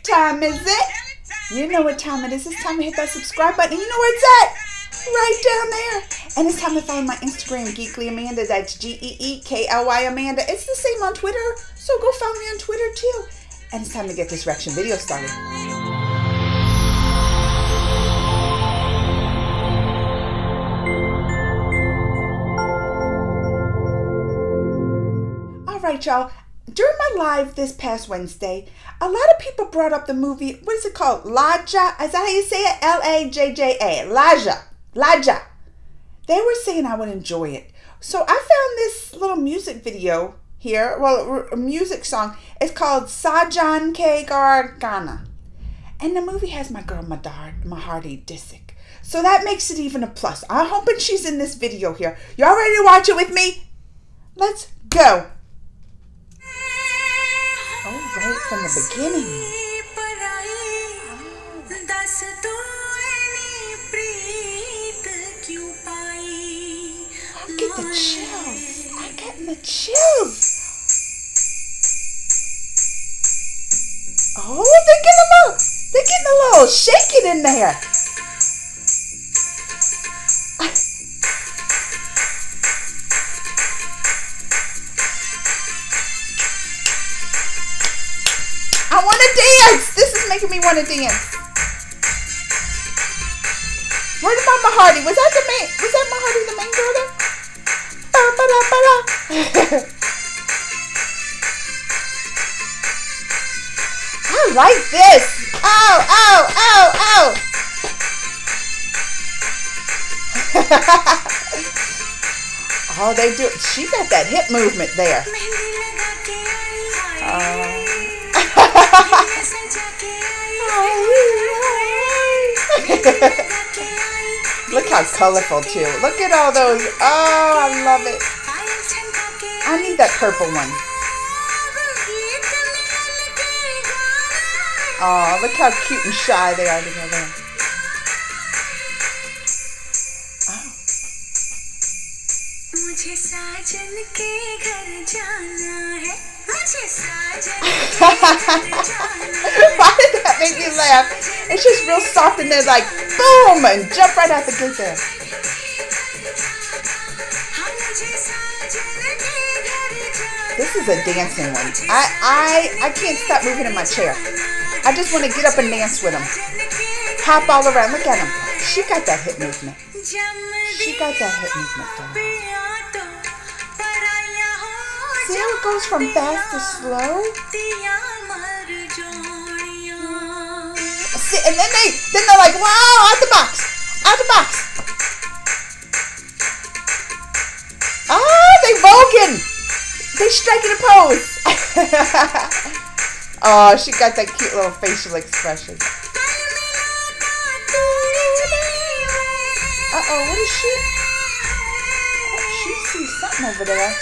time is it? You know what time it is. It's time to hit that subscribe button. You know where it's at? Right down there. And it's time to follow my Instagram, Geekly Amanda. That's GEEKLY Amanda. It's the same on Twitter, so go follow me on Twitter too. And it's time to get this reaction video started. All right, y'all. During my live this past Wednesday, a lot of people brought up the movie, what is it called? Lajja? Is that how you say it? L-A-J-J-A. Lajja. Lajja. They were saying I would enjoy it. So I found this little music video here. Well, a music song. It's called Sajan Ke Gana. And the movie has my girl Maharti Dixit. So that makes it even a plus. I'm hoping she's in this video here. Y'all ready to watch it with me? Let's go. Oh, right from the beginning. Oh, get the chills. I'm getting the chills. Oh, they're getting a little shaking in there. I want to dance. This is making me want to dance. What about Maharti? Was that Maharti the main girl there? I like this. Oh, oh, oh, oh. Oh, they do. She got that hip movement there. Look how colorful too. Look at all those. Oh, I love it. I need that purple one. Oh, look how cute and shy they are together. Why did that make me laugh? It's just real soft and they're like, boom, and jump right out the gate there. This is a dancing one. I can't stop moving in my chair. I just want to get up and dance with them. Hop all around. Look at them. She got that hip movement. She got that hip movement down. See how it goes from fast to slow? See, and then they're like, wow, out the box. Out the box. Oh, they voguing. They striking a pose. Oh, she got that cute little facial expression. Uh-oh, what is she? Oh, she sees something over there.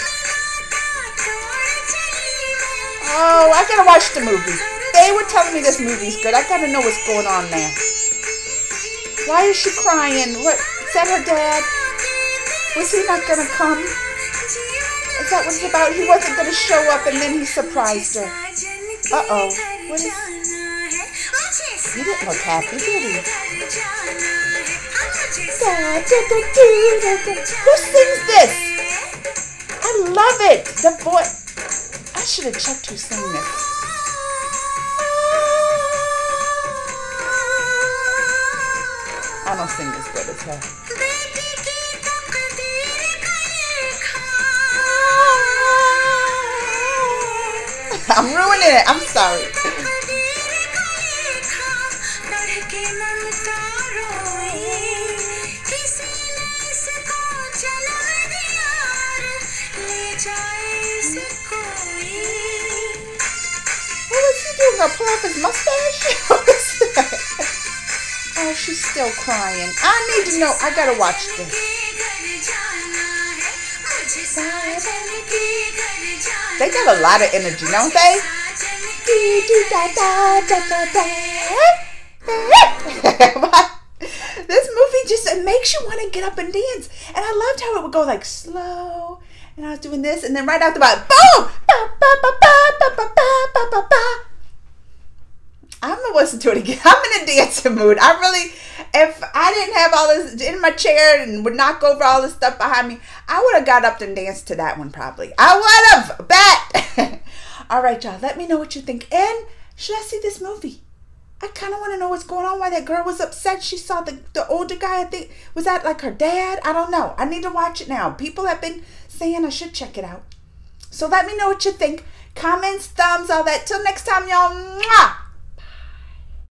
Oh, I gotta watch the movie. They were telling me this movie's good. I gotta know what's going on there. Why is she crying? What? Is that her dad? Was he not gonna come? Is that what it's about? He wasn't gonna show up and then he surprised her. Uh-oh. What is... He didn't look happy, did he? Who sings this? I love it. The voice. I should have checked who sang this. I don't sing as good as her. I'm ruining it. I'm sorry. What is he doing? Gonna pull off his mustache? Oh, she's still crying. I need to know. I gotta watch this. They got a lot of energy, don't they? This movie just, it makes you want to get up and dance. And I loved how it would go like slow. And I was doing this, and then right after that, boom! I'm gonna listen to it again. I'm in a dancing mood. I really, if I didn't have all this in my chair and would knock over all this stuff behind me, I would have got up and danced to that one probably. I would have, bet. All right, y'all, let me know what you think. And should I see this movie? I kind of want to know what's going on, why that girl was upset. She saw the older guy, I think. Was that like her dad? I don't know. I need to watch it now. People have been saying I should check it out. So let me know what you think. Comments, thumbs, all that. Till next time, y'all. Mwah!